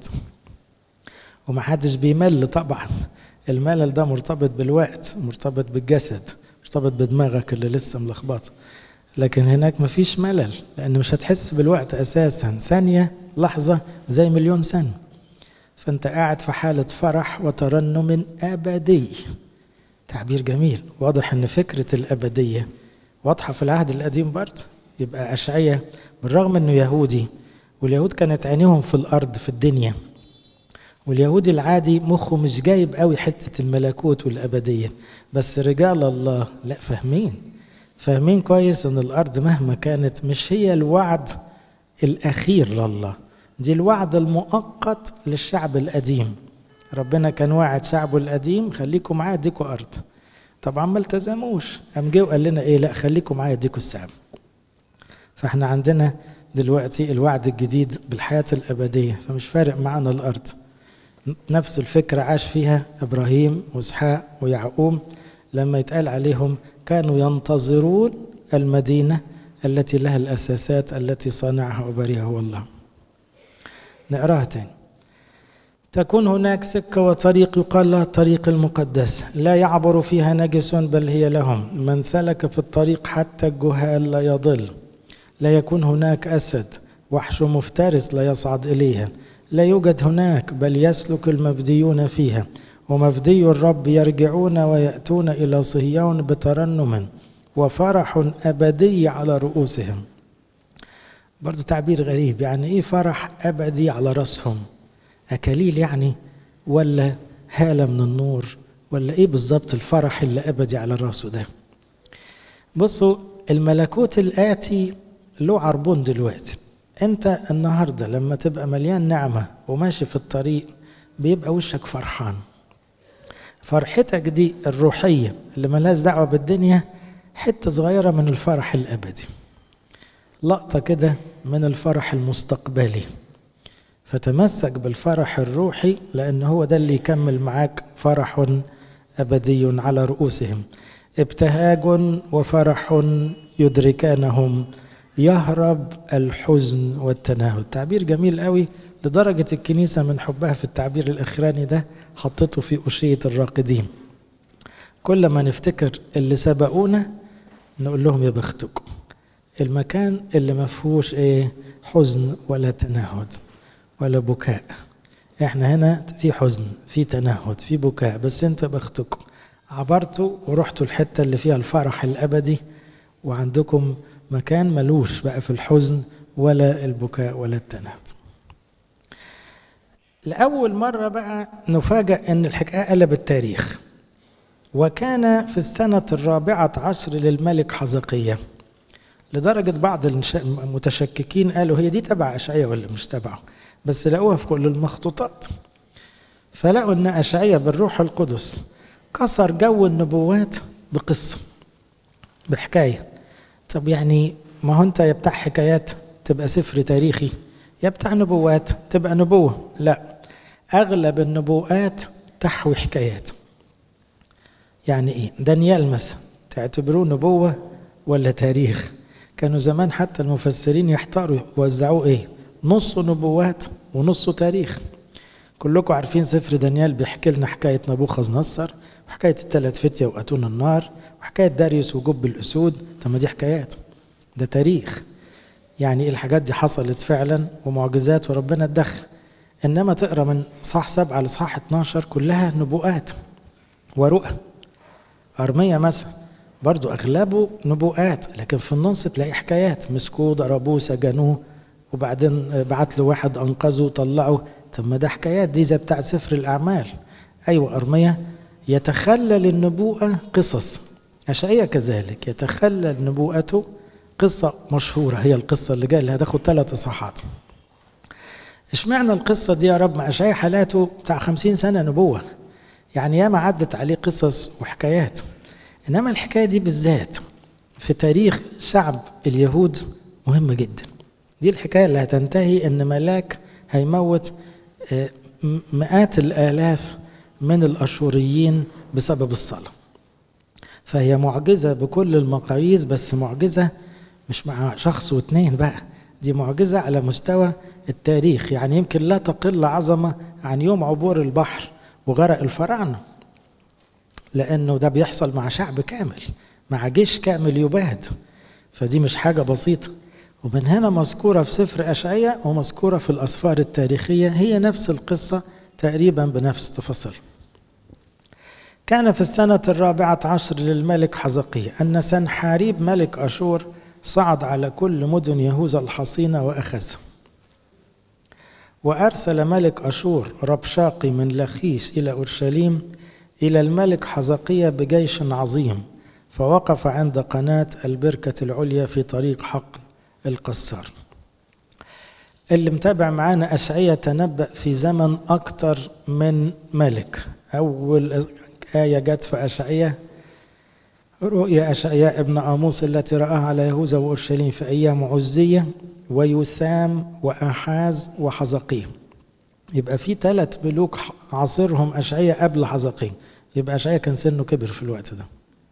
ومحدش بيمل طبعا، الملل ده مرتبط بالوقت، مرتبط بالجسد، مرتبط بدماغك اللي لسه ملخبط. لكن هناك مفيش ملل، لأن مش هتحس بالوقت أساسا، ثانية لحظة زي مليون سنة. فأنت قاعد في حالة فرح وترنم أبدي. تعبير جميل. واضح أن فكرة الأبدية واضحة في العهد القديم برضه. يبقى أشعياء بالرغم أنه يهودي، واليهود كانت عينيهم في الأرض في الدنيا، واليهودي العادي مخه مش جايب قوي حتة الملكوت والأبدية، بس رجال الله لا، فاهمين كويس أن الأرض مهما كانت مش هي الوعد الأخير لله، دي الوعد المؤقت للشعب القديم. ربنا كان واعد شعبه القديم خليكم معايا اديكوا أرض، طبعا ما التزموش، قام جه وقال لنا ايه؟ لا خليكم معايا اديكوا السعب. فاحنا عندنا دلوقتي الوعد الجديد بالحياة الأبدية، فمش فارق معانا الأرض. نفس الفكرة عاش فيها إبراهيم وإسحاق ويعقوب لما يتقال عليهم كانوا ينتظرون المدينة التي لها الأساسات التي صنعها وبريها هو الله. نقراها تاني. تكون هناك سكة وطريق يقال لها الطريق المقدس، لا يعبر فيها نجس بل هي لهم، من سلك في الطريق حتى الجهال لا يضل. لا يكون هناك أسد، وحش مفترس لا يصعد إليها، لا يوجد هناك بل يسلك المفديون فيها، ومفدي الرب يرجعون ويأتون إلى صهيون بترنم وفرح أبدي على رؤوسهم. برضو تعبير غريب، يعني إيه فرح أبدي على رأسهم؟ أكاليل يعني، ولا هالة من النور، ولا إيه بالضبط الفرح اللي أبدي على رأسه ده؟ بصوا، الملكوت الآتي له عربون دلوقتي. أنت النهاردة لما تبقى مليان نعمة وماشي في الطريق بيبقى وشك فرحان. فرحتك دي الروحية اللي ملهاش دعوة بالدنيا حتة صغيرة من الفرح الأبدي، لقطة كده من الفرح المستقبلي. فتمسك بالفرح الروحي لأن هو ده اللي يكمل معاك فرح أبدي على رؤوسهم. ابتهاج وفرح يدركانهم، يهرب الحزن والتناهد. تعبير جميل قوي، لدرجة الكنيسة من حبها في التعبير الأخراني ده حطته في أشية الراقدين. كل ما نفتكر اللي سبقونا نقول لهم يا بختكم، المكان اللي ما فيهوش ايه حزن ولا تناهد ولا بكاء. احنا هنا في حزن، في تنهد، في بكاء، بس انت بختكم عبرتوا ورحتوا الحتة اللي فيها الفرح الأبدي، وعندكم مكان ملوش بقى في الحزن ولا البكاء ولا التنهد. لأول مرة بقى نفاجأ ان الحكاية قلب التاريخ. وكان في السنة 14 للملك حزقية، لدرجة بعض المتشككين قالوا هي دي تبع أشعياء ولا مش تبعه، بس لقوها في كل المخطوطات. فلقوا ان أشعياء بالروح القدس كسر جو النبوات بقصة، بحكاية. طب يعني ما هو انت يا بتاع حكايات تبقى سفر تاريخي، يا بتاع نبوات تبقى نبوة. لا، اغلب النبوءات تحوي حكايات. يعني ايه؟ دانيال مثلا تعتبروه نبوة ولا تاريخ؟ كانوا زمان حتى المفسرين يحتاروا يوزعوه ايه، نصه نبوات ونصه تاريخ. كلكم عارفين سفر دانيال بيحكي لنا حكاية نبوخذ نصر، وحكاية الثلاث فتية وأتون النار، وحكاية داريوس وجب الأسود. طب ما دي حكايات، ده تاريخ. يعني الحاجات دي حصلت فعلا ومعجزات وربنا اتدخل. إنما تقرأ من صح 7 لصح 12 كلها نبوءات ورؤى. أرميا مثلا برضو أغلبه نبوءات، لكن في النص تلاقي حكايات، مسكوه ضربوه سجنوه وبعدين بعت له واحد أنقذه وطلعه. طب ما ده حكايات، دي زي بتاع سفر الأعمال. أيوة، أرميا يتخلل النبوءة قصص، أشعياء كذلك يتخلل نبوءته قصة مشهورة، هي القصة اللي جاية اللي هتاخد 3 إصحاحات. اشمعنى القصة دي يا رب؟ ما أشعياء حالاته بتاع 50 سنة نبوة، يعني ياما عدت عليه قصص وحكايات. إنما الحكاية دي بالذات في تاريخ شعب اليهود مهمة جدا. دي الحكاية اللي هتنتهي إن ملاك هيموت مئات الآلاف من الأشوريين بسبب الصلاة. فهي معجزة بكل المقاييس، بس معجزة مش مع شخص واثنين بقى، دي معجزة على مستوى التاريخ. يعني يمكن لا تقل عظمة عن يوم عبور البحر وغرق الفراعنة، لأنه ده بيحصل مع شعب كامل، مع جيش كامل يباد. فدي مش حاجة بسيطة. ومن هنا مذكورة في سفر أشعياء ومذكورة في الأسفار التاريخية، هي نفس القصة تقريبا بنفس التفاصيل. كان في السنة 14 للملك حزقية أن سنحاريب ملك أشور صعد على كل مدن يهوذا الحصينة وأخذها. وأرسل ملك أشور ربشاقي من لخيش إلى أورشليم إلى الملك حزقية بجيش عظيم، فوقف عند قناة البركة العليا في طريق حق القصار. اللي متابع معانا أشعياء تنبأ في زمن أكتر من ملك. أول آية جت في أشعياء رؤيا أشعياء ابن آموس التي رآها على يهوذا وأورشليم في أيام عزية ويثام وآحاز وحزقية. يبقى في 3 ملوك عاصرهم أشعياء قبل حزقية. يبقى أشعياء كان سنه كبر في الوقت ده.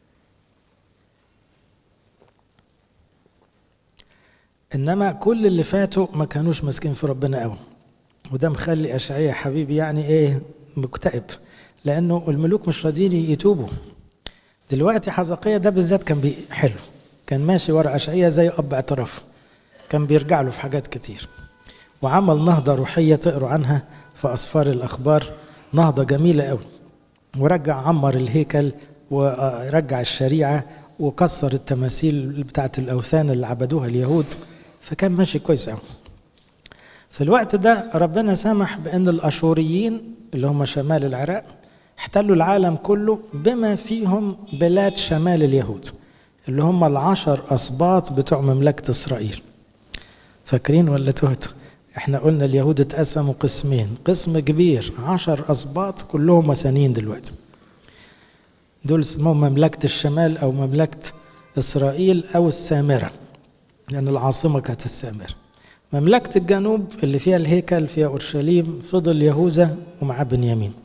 إنما كل اللي فاتوا ما كانوش ماسكين في ربنا قوي، وده مخلي أشعياء حبيبي يعني مكتئب، لأنه الملوك مش راضيين يتوبوا. دلوقتي حزقية ده بالذات كان حلو، كان ماشي ورا أشعياء زي أب اعتراف، كان بيرجع له في حاجات كتير، وعمل نهضة روحية تقروا عنها في أسفار الأخبار، نهضة جميلة قوي. ورجع عمر الهيكل ورجع الشريعة وكسر التماثيل بتاعت الأوثان اللي عبدوها اليهود، فكان ماشي كويس قوي. في الوقت ده ربنا سمح بأن الأشوريين اللي هم شمال العراق احتلوا العالم كله بما فيهم بلاد شمال اليهود اللي هم 10 أسباط بتوع مملكة إسرائيل. فاكرين ولا تهتوا؟ احنا قلنا اليهود اتقسموا قسمين، قسم كبير 10 أسباط كلهم مسانين دلوقتي، دول اسمهم مملكة الشمال أو مملكة إسرائيل أو السامرة، لأن العاصمة كانت السامرة. مملكة الجنوب اللي فيها الهيكل فيها أورشليم فضل يهوذا ومع بنيامين.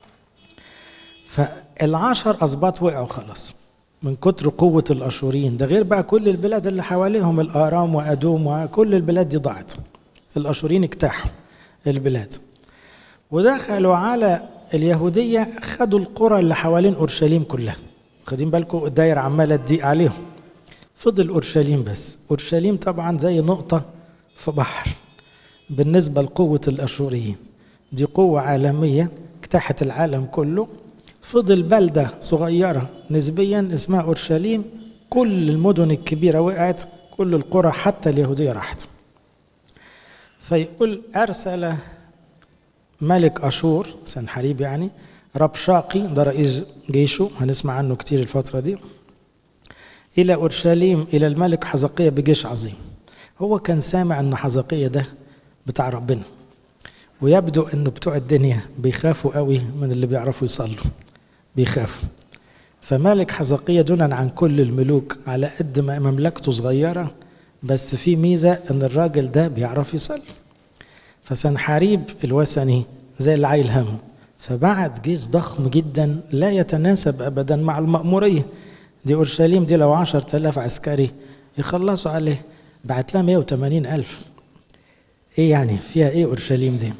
فال10 أسباط وقعوا خلاص من كتر قوة الأشوريين، ده غير بقى كل البلاد اللي حواليهم، الآرام وأدوم وكل البلاد دي ضاعت. الأشوريين اجتاحوا البلاد ودخلوا على اليهودية، خدوا القرى اللي حوالين أورشليم كلها. خدين بالكم الدايرة عمالة تضيق عليهم، فضل أورشليم بس. أورشليم طبعا زي نقطة في بحر بالنسبة لقوة الأشوريين، دي قوة عالمية اجتاحت العالم كله. فضل بلدة صغيرة نسبيا اسمها أورشليم، كل المدن الكبيرة وقعت، كل القرى حتى اليهودية راحت. فيقول أرسل ملك أشور سنحريب يعني ربشاقي، ده رئيس جيشه هنسمع عنه كتير الفترة دي، إلى أورشليم إلى الملك حزقية بجيش عظيم. هو كان سامع أن حزقية ده بتاع ربنا، ويبدو أنه بتوع الدنيا بيخافوا قوي من اللي بيعرفوا يصلوا، بيخافوا. فملك حزقية دونا عن كل الملوك، على قد ما مملكته صغيرة بس في ميزة أن الراجل ده بيعرف يصلي. فسنحاريب الوثني زي اللي عايل همه، فبعت جيش ضخم جدا لا يتناسب أبدا مع المأمورية دي. أورشليم دي لو 10,000 عسكري يخلصوا عليه، بعت لها 180,000. إيه يعني فيها إيه أورشليم دي؟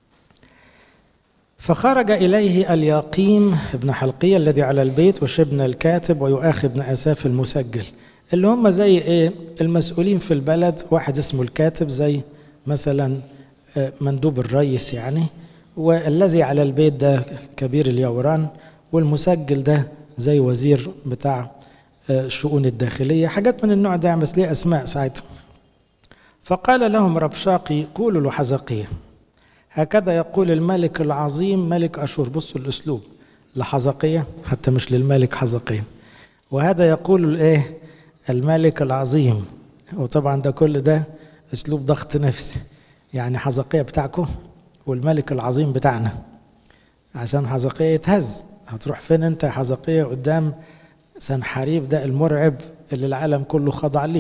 فخرج إليه الياقيم ابن حلقية الذي على البيت وشبنا الكاتب ويؤاخي بن أساف المسجل، اللي هم زي إيه المسؤولين في البلد. واحد اسمه الكاتب زي مثلا مندوب الرئيس يعني، والذي على البيت ده كبير اليوران، والمسجل ده زي وزير بتاع الشؤون الداخلية، حاجات من النوع ده بس ليه أسماء ساعتها. فقال لهم ربشاقي قولوا له حزقية هكذا يقول الملك العظيم ملك أشور. بصوا الأسلوب لحزقية حتى مش للملك حزقية، وهذا يقول الايه الملك العظيم. وطبعا ده كل ده أسلوب ضغط نفسي، يعني حزقية بتاعكم والملك العظيم بتاعنا، عشان حزقية يتهز. هتروح فين انت يا حزقية قدام سنحريب ده المرعب اللي العالم كله خضع ليه.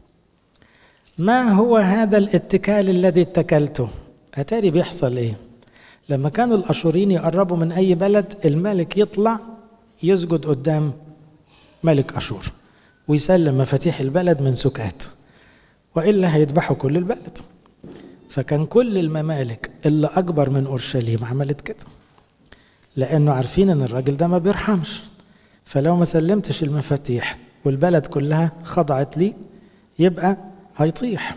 ما هو هذا الاتكال الذي اتكلته؟ أتاري بيحصل ايه؟ لما كانوا الأشوريين يقربوا من أي بلد، الملك يطلع يسجد قدام ملك أشور ويسلم مفاتيح البلد من سكات، وإلا هيذبحوا كل البلد. فكان كل الممالك اللي أكبر من أورشليم عملت كده، لأنه عارفين أن الراجل ده ما بيرحمش، فلو ما سلمتش المفاتيح والبلد كلها خضعت لي يبقى هيطيح.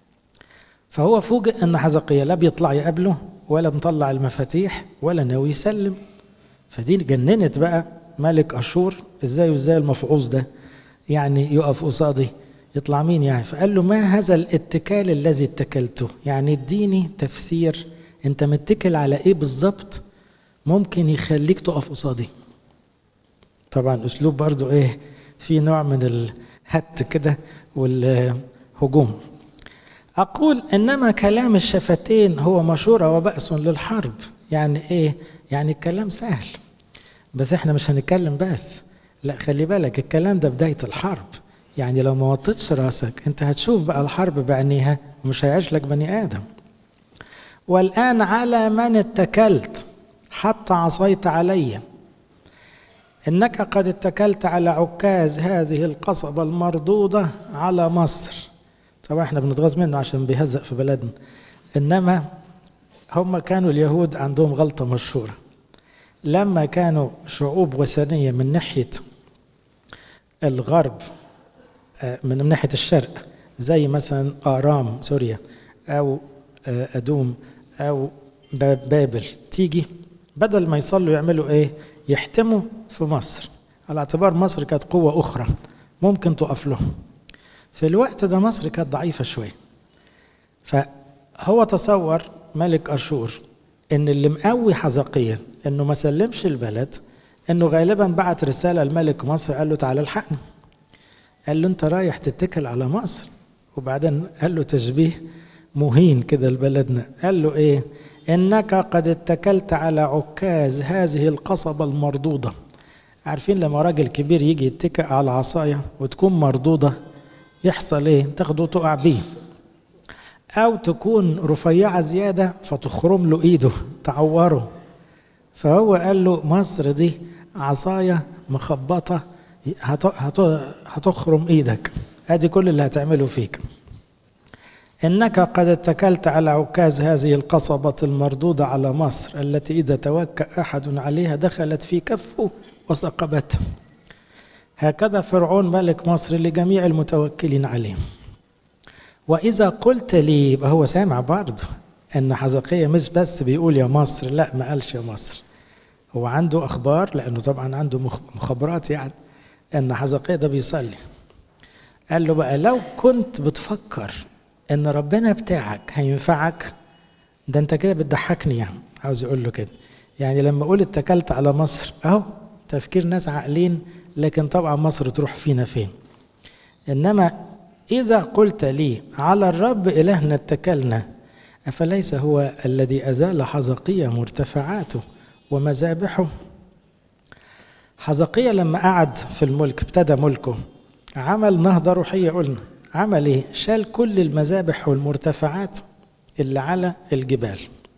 فهو فوجئ أن حزقيا لا بيطلع يقابله ولا مطلع المفاتيح ولا ناوي يسلم. فدي جننت بقى ملك أشور، ازاي وازاي المفعوص ده يعني يقف قصادي، يطلع مين يعني؟ فقال له ما هذا الاتكال الذي اتكلته؟ يعني اديني تفسير، انت متكل على ايه بالظبط ممكن يخليك تقف قصادي؟ طبعا اسلوب برضو ايه، في نوع من الهت كده والهجوم. اقول انما كلام الشفتين هو مشورة وبأس للحرب. يعني ايه؟ يعني الكلام سهل، بس احنا مش هنتكلم بس، لا خلي بالك الكلام ده بداية الحرب. يعني لو ما وطيتش راسك انت هتشوف بقى الحرب بعينيها ومش هيعيش لك بني آدم. والآن على من اتكلت حتى عصيت علي؟ إنك قد اتكلت على عكاز هذه القصبة المردودة على مصر. طبعا احنا بنتغاظ منه عشان بيهزق في بلدنا، إنما هم كانوا اليهود عندهم غلطة مشهورة. لما كانوا شعوب وثنية من ناحية الغرب، من ناحية الشرق، زي مثلا آرام سوريا أو أدوم أو بابل، تيجي بدل ما يصلوا يعملوا إيه؟ يحتموا في مصر، على اعتبار مصر كانت قوة أخرى ممكن تقف لهم. في الوقت ده مصر كانت ضعيفة شوية، فهو تصور ملك أشور إن اللي مقوي حزقيا إنه ما سلمش البلد، إنه غالبا بعت رسالة لملك مصر قال له تعالى الحقنا. قال له أنت رايح تتكل على مصر؟ وبعدين قال له تشبيه مهين كده لبلدنا، قال له إيه؟ إنك قد اتكلت على عكاز هذه القصبة المردودة. عارفين لما راجل كبير يجي يتكئ على عصاية وتكون مردودة يحصل إيه؟ تاخده تقع بيه، أو تكون رفيعة زيادة فتخرم له إيده تعوره. فهو قال له مصر دي عصاية مخبطة هتخرم إيدك، هذه كل اللي هتعمله فيك. إنك قد اتكلت على عكاز هذه القصبة المردودة على مصر التي إذا توكأ أحد عليها دخلت في كفه وثقبته. هكذا فرعون ملك مصر لجميع المتوكلين عليه. وإذا قلت لي، يبقى هو سامع برضه أن حزقيا مش بس بيقول يا مصر، لا ما قالش يا مصر، هو عنده أخبار، لأنه طبعا عنده مخابرات يعني أن حزقيا ده بيصلي. قال له بقى لو كنت بتفكر أن ربنا بتاعك هينفعك، ده أنت كده بتضحكني يعني. عاوز يقول له كده، يعني لما أقول اتكلت على مصر أهو تفكير ناس عاقلين، لكن طبعا مصر تروح فينا فين؟ إنما إذا قلت لي على الرب إلهنا اتكلنا، أفليس هو الذي أزال حزقيا مرتفعاته ومذابحه؟ حزقيا لما قعد في الملك ابتدى ملكه، عمل نهضة روحية. قلنا عمل إيه؟ شال كل المذابح والمرتفعات اللي على الجبال.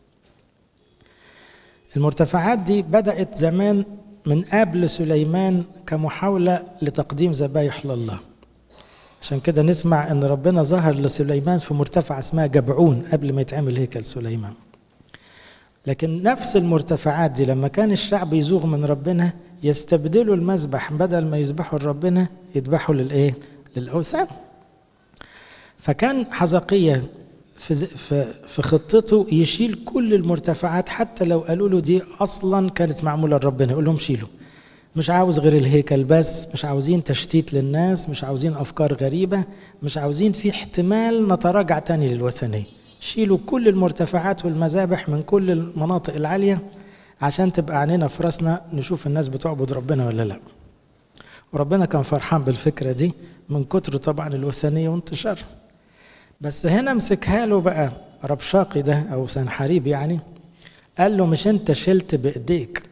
المرتفعات دي بدأت زمان من قبل سليمان كمحاولة لتقديم ذبايح لله. عشان كده نسمع ان ربنا ظهر لسليمان في مرتفع اسمها جبعون قبل ما يتعمل هيكل سليمان. لكن نفس المرتفعات دي لما كان الشعب يزوغ من ربنا يستبدلوا المذبح، بدل ما يذبحوا لربنا يذبحوا للايه؟ للاوثان. فكان حزقيا في خطته يشيل كل المرتفعات، حتى لو قالوا له دي اصلا كانت معموله لربنا يقول لهم شيلوا، مش عاوز غير الهيكل بس، مش عاوزين تشتيت للناس، مش عاوزين أفكار غريبة، مش عاوزين في احتمال نتراجع تاني للوثنية. شيلوا كل المرتفعات والمذابح من كل المناطق العالية عشان تبقى عينينا في راسنا نشوف الناس بتعبد ربنا ولا لا. وربنا كان فرحان بالفكرة دي من كتر طبعا الوثنية وانتشار. بس هنا مسكها له بقى ربشاقي ده أو سنحريب، يعني قال له مش انت شلت بإيديك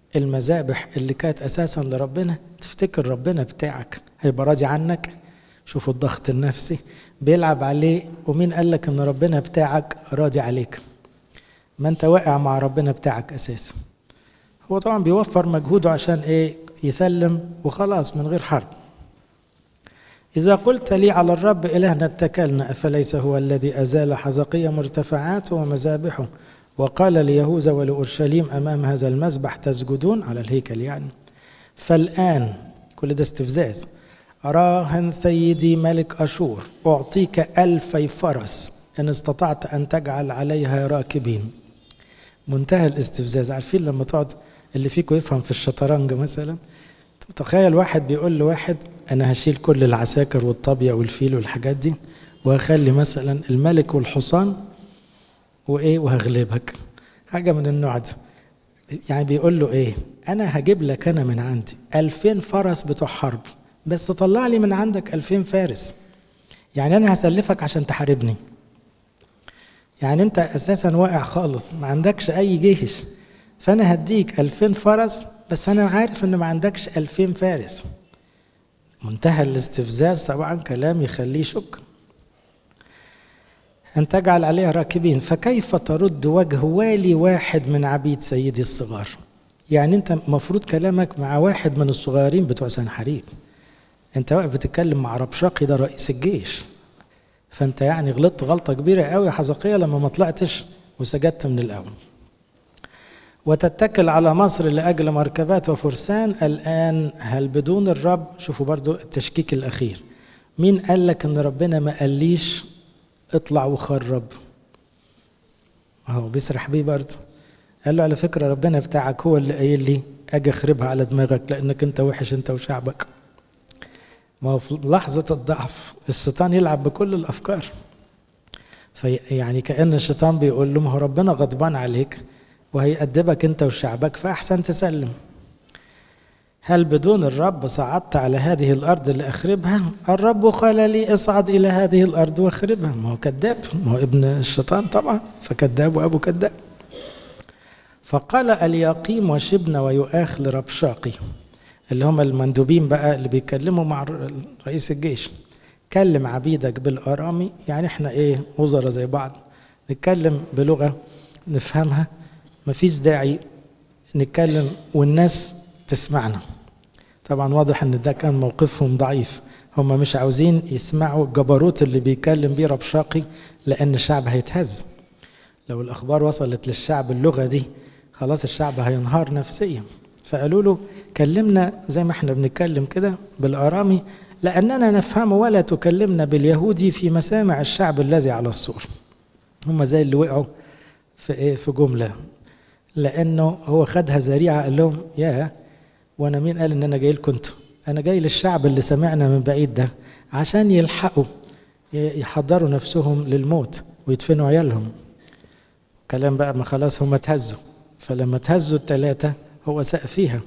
المذابح اللي كانت أساسا لربنا، تفتكر ربنا بتاعك هيبقى راضي عنك؟ شوفوا الضغط النفسي بيلعب عليه. ومين قال لك ان ربنا بتاعك راضي عليك؟ ما انت واقع مع ربنا بتاعك أساسا. هو طبعا بيوفر مجهوده عشان ايه؟ يسلم وخلاص من غير حرب. إذا قلت لي على الرب إلهنا اتكلنا، أفليس هو الذي أزال حزقية مرتفعاته ومذابحه وقال ليهوذا ولأورشليم أمام هذا المذبح تسجدون، على الهيكل يعني. فالآن كل ده استفزاز. راهن سيدي ملك أشور أعطيك 1000 فرس إن استطعت أن تجعل عليها راكبين. منتهى الاستفزاز. عارفين لما تقعد اللي فيكم يفهم في الشطرنج مثلا، تخيل واحد بيقول لواحد أنا هشيل كل العساكر والطابية والفيل والحاجات دي وهخلي مثلا الملك والحصان وإيه وهغلبك، حاجة من النوع ده. يعني بيقول له إيه؟ أنا هجيب لك أنا من عندي 2000 فرس بتوع حرب، بس طلع لي من عندك 2000 فارس. يعني أنا هسلفك عشان تحاربني. يعني أنت أساسا واقع خالص، ما عندكش أي جيش، فأنا هديك 2000 فرس بس أنا عارف إن ما عندكش 2000 فارس. منتهى الاستفزاز طبعا، كلام يخليه شك. أن تجعل عليها راكبين، فكيف ترد وجه والي واحد من عبيد سيدي الصغار؟ يعني أنت مفروض كلامك مع واحد من الصغيرين بتوع سنحريب، أنت واقف بتتكلم مع ربشاقي ده رئيس الجيش. فأنت يعني غلطت غلطة كبيرة قوي يا حزقية لما ما طلعتش وسجدت من الأول. وتتكل على مصر لأجل مركبات وفرسان. الآن هل بدون الرب؟ شوفوا برضو التشكيك الأخير. مين قال لك أن ربنا ما قاليش اطلع وخرب؟ هو بيسرح بيه برضو. قال له على فكرة ربنا بتاعك هو اللي قايل لي أجي أخربها على دماغك لأنك أنت وحش أنت وشعبك. ما هو في لحظة الضعف الشيطان يلعب بكل الأفكار. يعني كأن الشيطان بيقول له ما هو ربنا غضبان عليك وهيأدبك أنت وشعبك، فأحسن تسلم. هل بدون الرب صعدت على هذه الأرض لأخربها؟ الرب قال لي اصعد إلى هذه الأرض واخربها. ما هو كذاب، ما هو ابن الشيطان طبعا، فكذاب وأبو كذاب. فقال الياقيم وشبنة ويؤاخ لربشاقي، اللي هم المندوبين بقى اللي بيتكلموا مع رئيس الجيش، كلم عبيدك بالآرامي. يعني احنا ايه وزراء زي بعض، نتكلم بلغة نفهمها، مفيش داعي نتكلم والناس تسمعنا. طبعا واضح ان ده كان موقفهم ضعيف، هم مش عاوزين يسمعوا الجبروت اللي بيتكلم بيه ربشاقي لان الشعب هيتهز. لو الاخبار وصلت للشعب اللغة دي خلاص الشعب هينهار نفسيا. فقالوا له كلمنا زي ما احنا بنتكلم كده بالآرامي لأننا نفهم، ولا تكلمنا باليهودي في مسامع الشعب الذي على السور. هم زي اللي وقعوا في جملة، لأنه هو خدها ذريعة. قال لهم يا وأنا مين قال إن أنا جاي لكم انتوا؟ أنا جاي للشعب اللي سمعنا من بعيد ده عشان يلحقوا يحضروا نفسهم للموت ويدفنوا عيالهم. كلام بقى ما خلاص هم تهزوا، فلما تهزوا الثلاثة هو ساء فيها.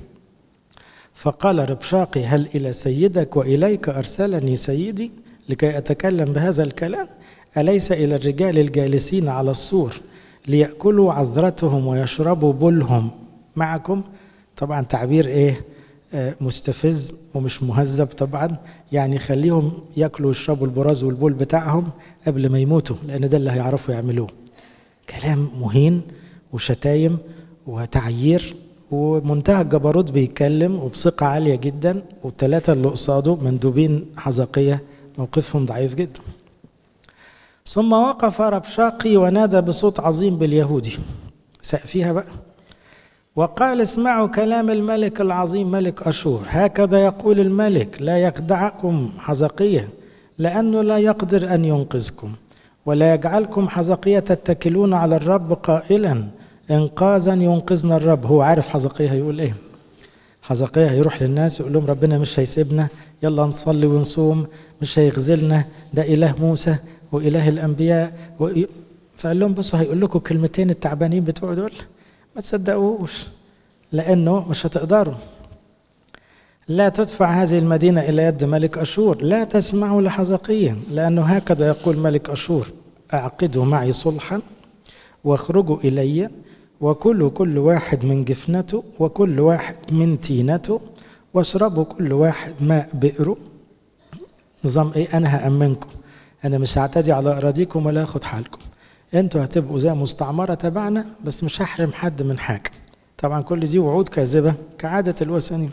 فقال ربشاقي هل إلى سيدك وإليك أرسلني سيدي لكي أتكلم بهذا الكلام؟ أليس إلى الرجال الجالسين على السور ليأكلوا عذرتهم ويشربوا بولهم معكم؟ طبعا تعبير إيه مستفز ومش مهذب طبعا، يعني خليهم يأكلوا ويشربوا البراز والبول بتاعهم قبل ما يموتوا، لأن ده اللي هيعرفوا يعملوه. كلام مهين وشتايم وتعيير ومنتهى الجبروت، بيتكلم وبثقة عالية جدا، والثلاثة اللي قصاده مندوبين حزقية موقفهم ضعيف جدا. ثم وقف ربشاقي ونادى بصوت عظيم باليهودي، ساء فيها بقى، وقال اسمعوا كلام الملك العظيم ملك أشور. هكذا يقول الملك لا يخدعكم حزقية لأنه لا يقدر أن ينقذكم، ولا يجعلكم حزقية تتكلون على الرب قائلا إنقاذا ينقذنا الرب. هو عارف حزقية هيقول إيه. حزقية هيروح للناس يقول لهم ربنا مش هيسيبنا، يلا نصلي ونصوم، مش هيخذلنا، ده إله موسى وإله الأنبياء فقال لهم بصوا هيقول لكم كلمتين التعبانين بتوع دول ما تصدقوش لأنه مش هتقدروا. لا تدفع هذه المدينة إلى يد ملك أشور، لا تسمعوا لحزقية، لأنه هكذا يقول ملك أشور اعقدوا معي صلحا واخرجوا إلي وكلوا كل واحد من جفنته وكل واحد من تينته واشربوا كل واحد ماء بئره. نظام ايه؟ انا هأمنكم، انا مش هعتدي على اراضيكم ولا اخد حالكم، انتوا هتبقوا زي مستعمرة تبعنا بس مش هحرم حد من حاجة. طبعا كل دي وعود كاذبة كعادة الوثنيين.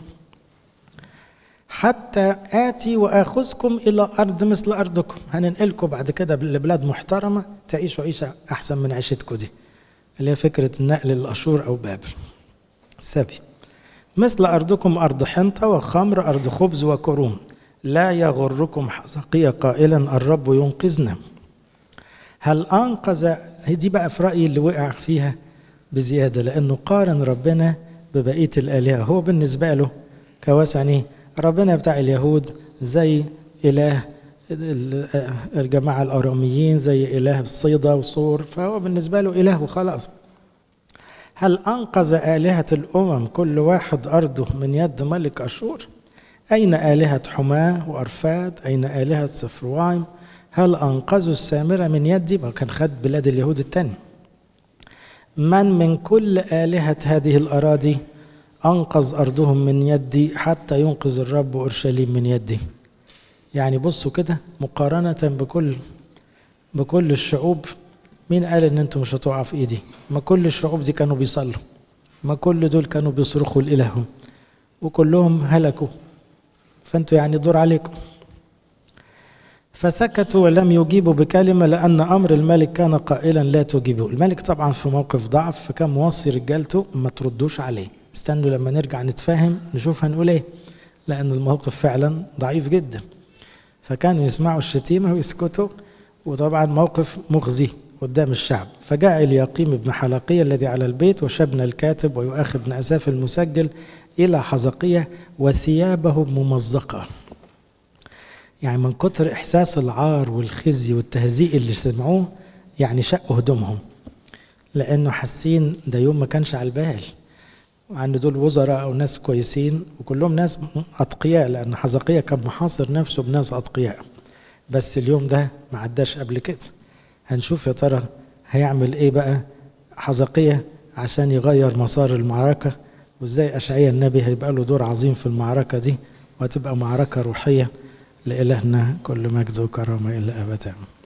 حتى آتي وآخذكم إلى أرض مثل أرضكم، هننقلكم بعد كده لبلاد محترمة تعيشوا عيشة أحسن من عيشتكم دي، اللي هي فكرة النقل للأشور أو بابل السبي. مثل أرضكم أرض حنطة وخمر، أرض خبز وكروم، لا يغركم حزقية قائلا الرب ينقذنا. هل أنقذ، دي بقى في رأيي اللي وقع فيها بزيادة، لأنه قارن ربنا ببقية الآلهة. هو بالنسبة له كوثني ربنا بتاع اليهود زي إله الجماعة الأراميين، زي إله الصيدا وصور، فهو بالنسبة له إله وخلاص. هل أنقذ آلهة الأمم كل واحد أرضه من يد ملك أشور؟ أين آلهة حماه وأرفاد؟ أين آلهة سفروايم؟ هل أنقذوا السامرة من يدي؟ ما كان خد بلاد اليهود التانية. من كل آلهة هذه الأراضي أنقذ أرضهم من يدي حتى ينقذ الرب أورشليم من يدي. يعني بصوا كده مقارنة بكل الشعوب، مين قال إن أنتم مش هتقعوا في إيدي؟ ما كل الشعوب دي كانوا بيصلوا، ما كل دول كانوا بيصرخوا لإلههم وكلهم هلكوا، فأنتوا يعني دور عليكم. فسكتوا ولم يجيبوا بكلمة لأن أمر الملك كان قائلا لا تجيبوا. الملك طبعا في موقف ضعف، فكان موصي رجالته ما تردوش عليه، استنوا لما نرجع نتفاهم نشوف هنقول ايه، لأن الموقف فعلا ضعيف جدا. فكانوا يسمعوا الشتيمة ويسكتوا، وطبعا موقف مخزي قدام الشعب. فجاء اليقيم بن حلقية الذي على البيت وشبنا الكاتب ويؤخي بن أساف المسجل إلى حزقية وثيابه ممزقة. يعني من كتر إحساس العار والخزي والتهزيء اللي سمعوه يعني شقوا هدومهم، لأنه حاسين ده يوم ما كانش على البال، وعند دول وزراء أو ناس كويسين وكلهم ناس أتقياء، لأن حزقية كان محاصر نفسه بناس أتقياء، بس اليوم ده ما عداش قبل كده. هنشوف يا ترى هيعمل إيه بقى حزقية عشان يغير مسار المعركة، وإزاي أشعياء النبي هيبقى له دور عظيم في المعركة دي، وهتبقى معركة روحية. لإلهنا كل مجد وكرامة إلى أبد.